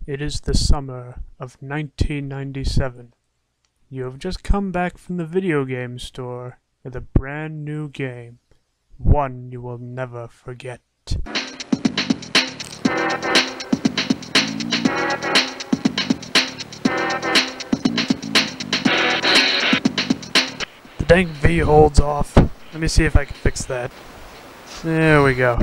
It is the summer of 1997. You have just come back from the video game store with a brand new game, one you will never forget. The dang V holds off. Let me see if I can fix that. There we go.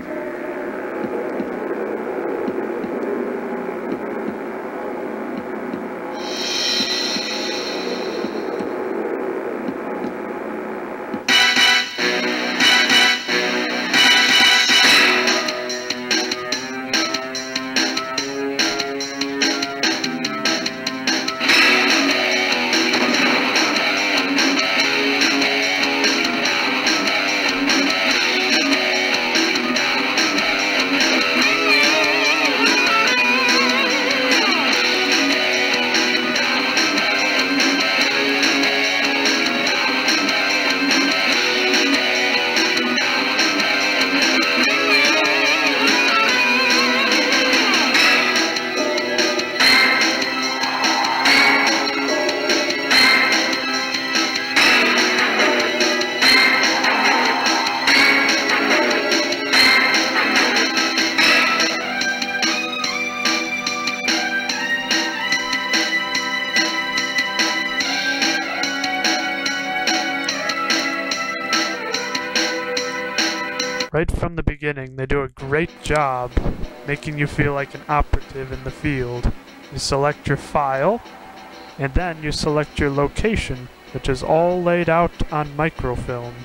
Right from the beginning, they do a great job making you feel like an operative in the field. You select your file, and then you select your location, which is all laid out on microfilm.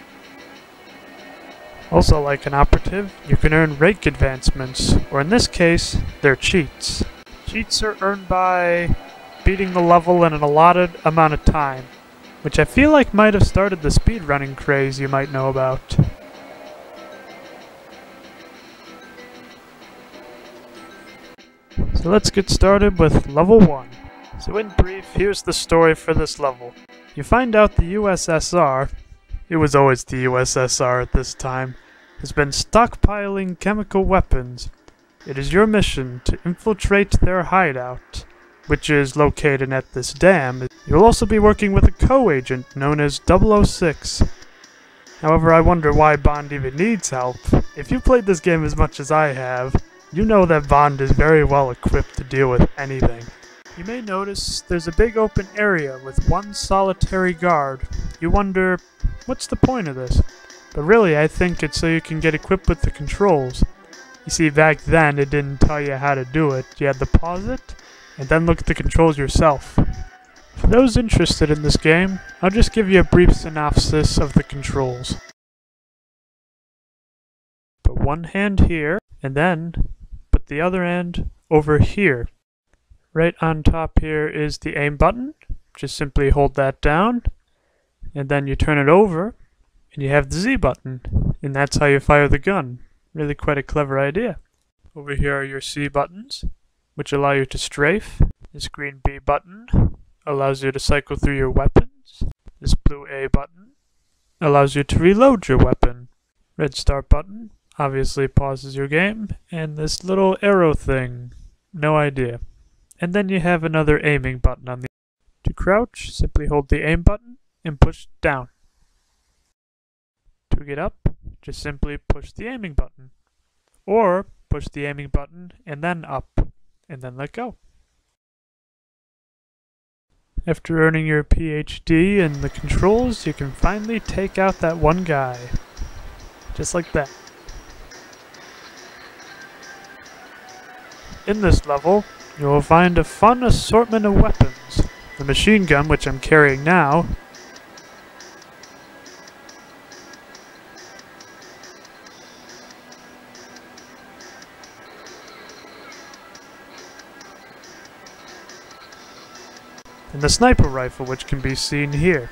Also, like an operative, you can earn rank advancements, or in this case, they're cheats. Cheats are earned by beating the level in an allotted amount of time, which I feel like might have started the speedrunning craze you might know about. So let's get started with level 1. So in brief, here's the story for this level. You find out the USSR, it was always the USSR at this time, has been stockpiling chemical weapons. It is your mission to infiltrate their hideout, which is located at this dam. You'll also be working with a co-agent known as 006. However, I wonder why Bond even needs help. If you've played this game as much as I have, you know that Bond is very well equipped to deal with anything. You may notice there's a big open area with one solitary guard. You wonder, what's the point of this? But really, I think it's so you can get equipped with the controls. You see, back then it didn't tell you how to do it. You had to pause it, and then look at the controls yourself. For those interested in this game, I'll just give you a brief synopsis of the controls. Put one hand here, and then put the other hand over here. Right on top here is the aim button. Just simply hold that down, and then you turn it over, and you have the Z button, and that's how you fire the gun. Really quite a clever idea. Over here are your C buttons, which allow you to strafe. This green B button allows you to cycle through your weapons. This blue A button allows you to reload your weapon. Red start button obviously pauses your game, and this little arrow thing, no idea. And then you have another aiming button on the. To crouch, simply hold the aim button and push down. To get up, just simply push the aiming button. Or push the aiming button and then up, and then let go. After earning your PhD in the controls, you can finally take out that one guy. Just like that. In this level, you will find a fun assortment of weapons. The machine gun, which I'm carrying now, and the sniper rifle, which can be seen here.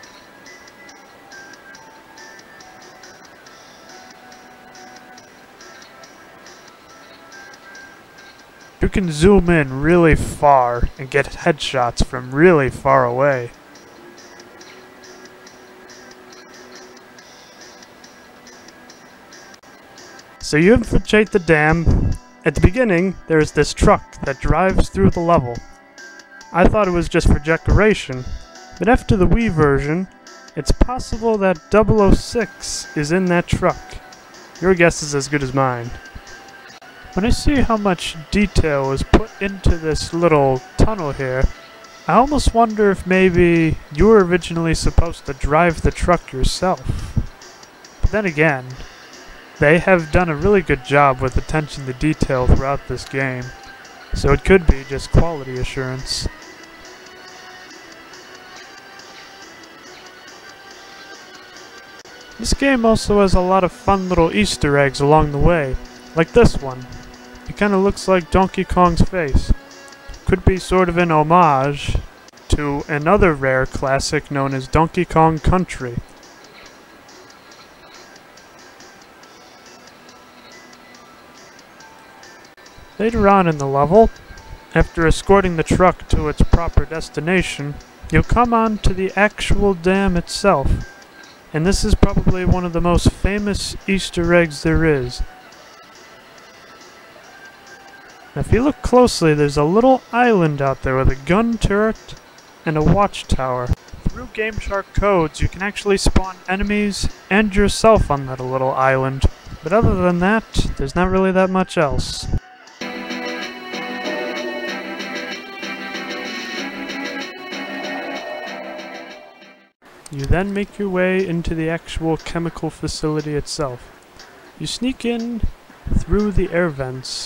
You can zoom in really far and get headshots from really far away. So you infiltrate the dam, At the beginning, there's this truck that drives through the level. I thought it was just for decoration, but after the Wii version, it's possible that 006 is in that truck. Your guess is as good as mine. When I see how much detail was put into this little tunnel here, I almost wonder if maybe you were originally supposed to drive the truck yourself. But then again, they have done a really good job with attention to detail throughout this game, so it could be just quality assurance. This game also has a lot of fun little Easter eggs along the way, like this one. It kinda looks like Donkey Kong's face. Could be sort of an homage to another rare classic known as Donkey Kong Country. Later on in the level, after escorting the truck to its proper destination, you'll come on to the actual dam itself. And this is probably one of the most famous Easter eggs there is. Now if you look closely, there's a little island out there with a gun turret and a watchtower. Through GameShark codes, you can actually spawn enemies and yourself on that little island. But other than that, there's not really that much else. You then make your way into the actual chemical facility itself. You sneak in through the air vents.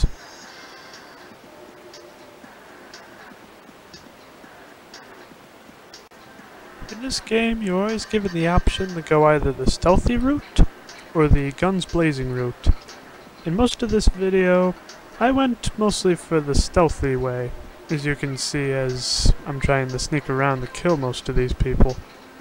In this game, you're always given the option to go either the stealthy route or the guns blazing route. In most of this video, I went mostly for the stealthy way, as you can see as I'm trying to sneak around to kill most of these people.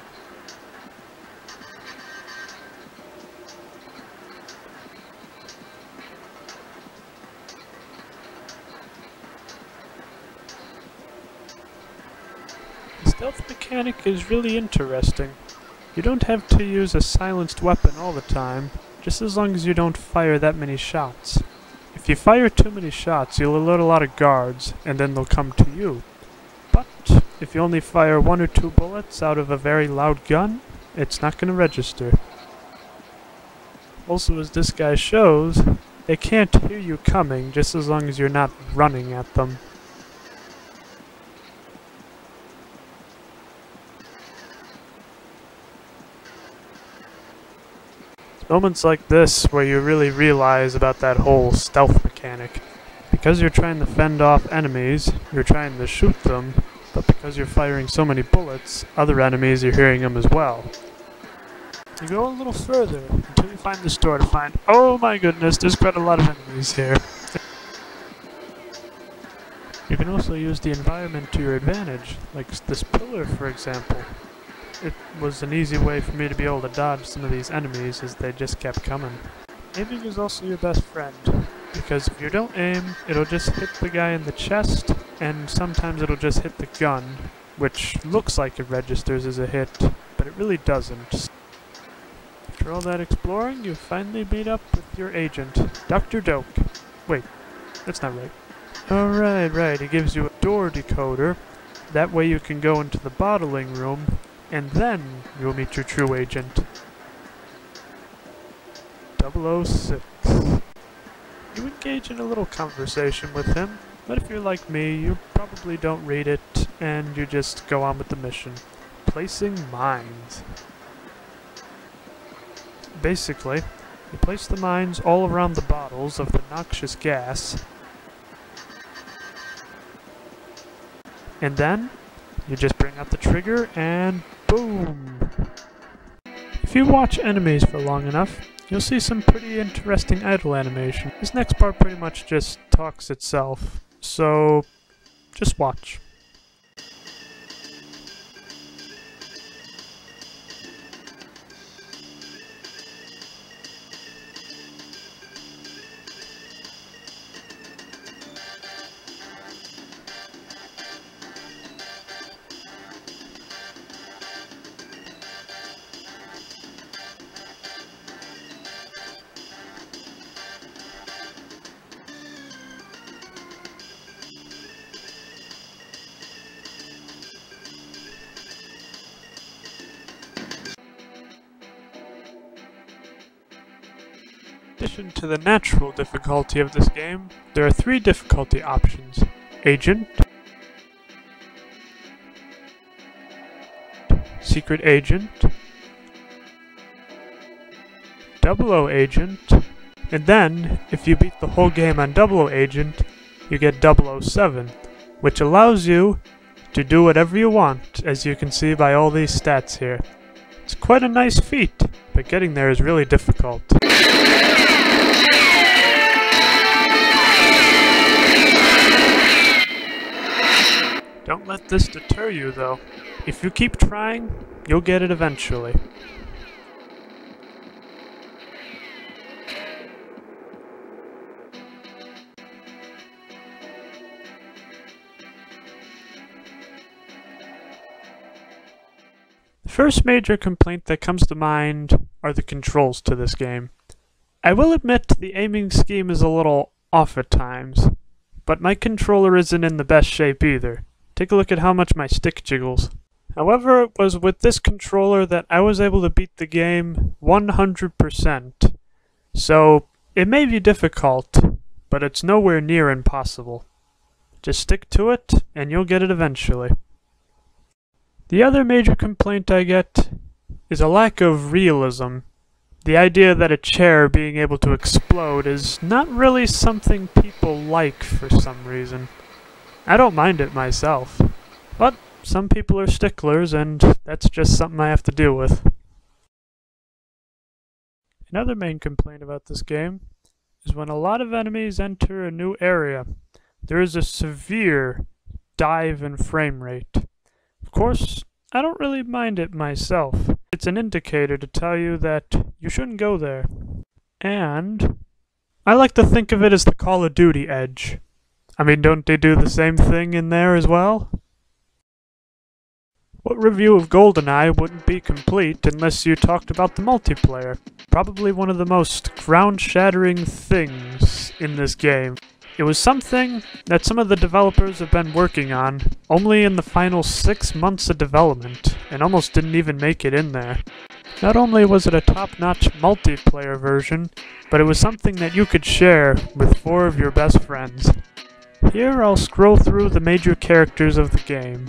The stealth mechanic is really interesting. You don't have to use a silenced weapon all the time, just as long as you don't fire that many shots. If you fire too many shots, you'll alert a lot of guards, and then they'll come to you. But if you only fire 1 or 2 bullets out of a very loud gun, it's not going to register. Also, as this guy shows, they can't hear you coming just as long as you're not running at them. Moments like this where you really realize about that whole stealth mechanic. Because you're trying to fend off enemies, you're trying to shoot them, but because you're firing so many bullets, other enemies are hearing them as well. You go a little further until you find this door to find, oh my goodness, there's quite a lot of enemies here. You can also use the environment to your advantage, like this pillar for example. It was an easy way for me to be able to dodge some of these enemies as they just kept coming. Aiming is also your best friend, because if you don't aim, it'll just hit the guy in the chest, and sometimes it'll just hit the gun, which looks like it registers as a hit, but it really doesn't. After all that exploring, you finally meet up with your agent, Dr. Doak. Wait, that's not right. Oh, right, he gives you a door decoder. That way you can go into the bottling room, and then you'll meet your true agent. 006. You engage in a little conversation with him, but if you're like me, you probably don't read it, and you just go on with the mission. Placing mines. Basically, you place the mines all around the bottles of the noxious gas, and then you just bring out the trigger and boom! If you watch enemies for long enough, you'll see some pretty interesting idle animation. This next part pretty much just talks itself, so just watch. addition to the natural difficulty of this game, there are 3 difficulty options: Agent, Secret Agent, 00 Agent, and then, if you beat the whole game on 00 Agent, you get 007, which allows you to do whatever you want, as you can see by all these stats here. It's quite a nice feat, but getting there is really difficult. Don't let this deter you, though. If you keep trying, you'll get it eventually. The first major complaint that comes to mind are the controls to this game. I will admit the aiming scheme is a little off at times, but my controller isn't in the best shape either. Take a look at how much my stick jiggles. However, it was with this controller that I was able to beat the game 100%. So, it may be difficult, but it's nowhere near impossible. Just stick to it, and you'll get it eventually. The other major complaint I get is a lack of realism. The idea that a chair being able to explode is not really something people like for some reason. I don't mind it myself, but some people are sticklers, and that's just something I have to deal with. Another main complaint about this game is when a lot of enemies enter a new area, there is a severe dive in frame rate. Of course, I don't really mind it myself. It's an indicator to tell you that you shouldn't go there. And I like to think of it as the Call of Duty edge. I mean, don't they do the same thing in there as well? What review of GoldenEye wouldn't be complete unless you talked about the multiplayer? Probably one of the most ground-shattering things in this game. It was something that some of the developers have been working on only in the final 6 months of development, and almost didn't even make it in there. Not only was it a top-notch multiplayer version, but it was something that you could share with 4 of your best friends. Here I'll scroll through the major characters of the game.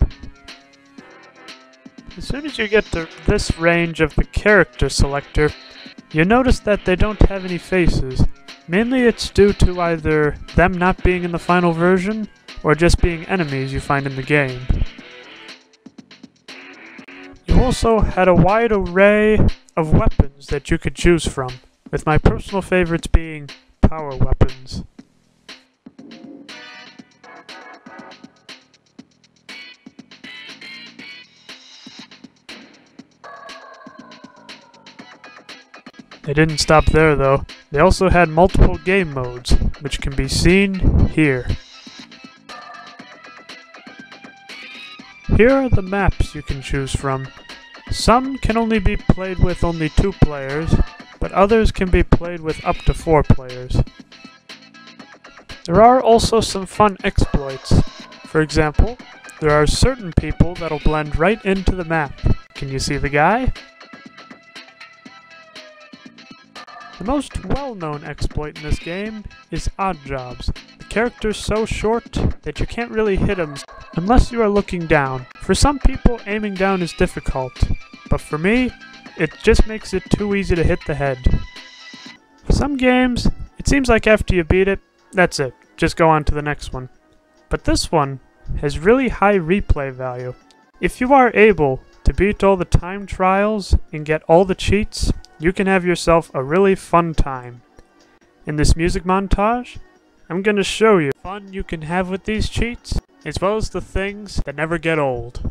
As soon as you get to this range of the character selector, you notice that they don't have any faces. Mainly it's due to either them not being in the final version, or just being enemies you find in the game. You also had a wide array of weapons that you could choose from, with my personal favorites being power weapons. They didn't stop there though. They also had multiple game modes, which can be seen here. Here are the maps you can choose from. Some can only be played with only 2 players, but others can be played with up to 4 players. There are also some fun exploits. For example, there are certain people that'll blend right into the map. Can you see the guy? The most well-known exploit in this game is Odd Jobs. The character's so short that you can't really hit him unless you are looking down. For some people, aiming down is difficult, but for me, it just makes it too easy to hit the head. For some games, it seems like after you beat it, that's it, just go on to the next one. But this one has really high replay value. If you are able to beat all the time trials and get all the cheats, you can have yourself a really fun time. In this music montage, I'm going to show you the fun you can have with these cheats, as well as the things that never get old.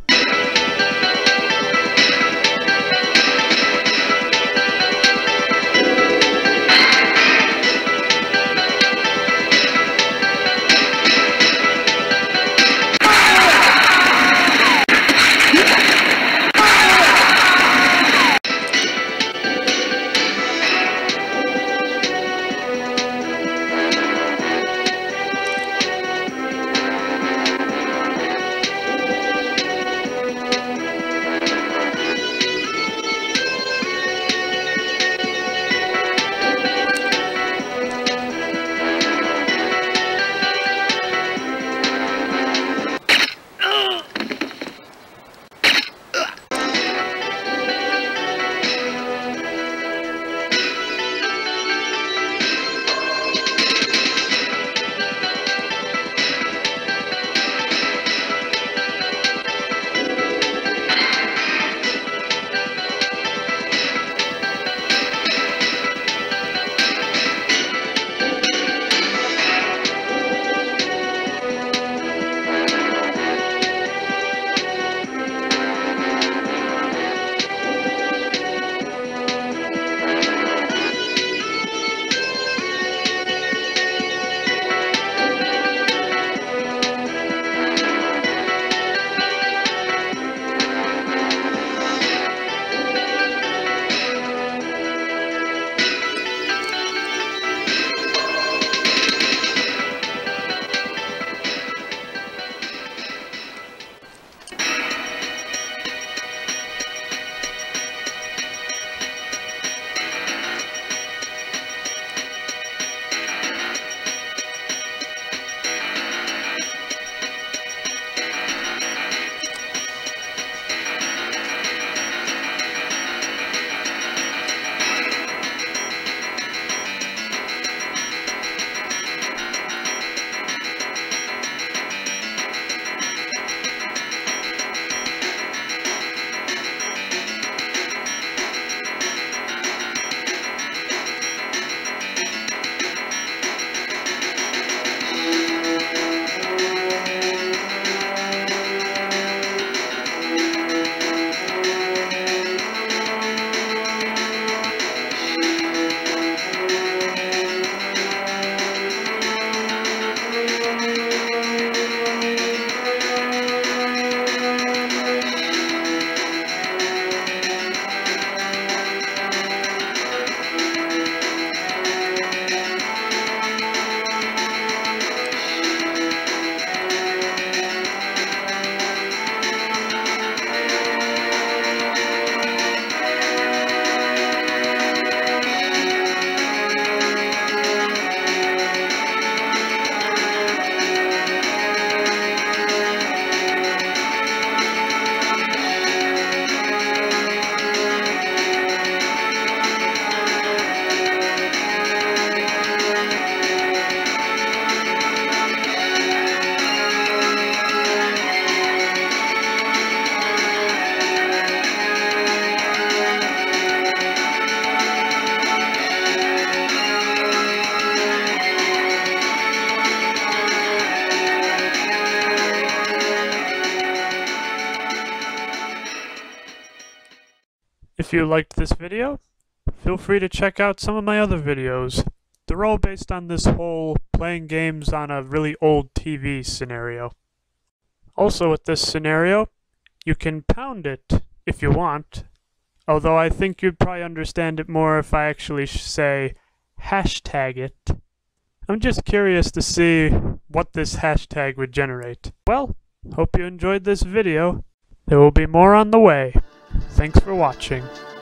If you liked this video, feel free to check out some of my other videos. They're all based on this whole playing games on a really old TV scenario. Also with this scenario, you can pound it if you want, although I think you'd probably understand it more if I actually say hashtag it. I'm just curious to see what this hashtag would generate. Well, hope you enjoyed this video. There will be more on the way. Thanks for watching.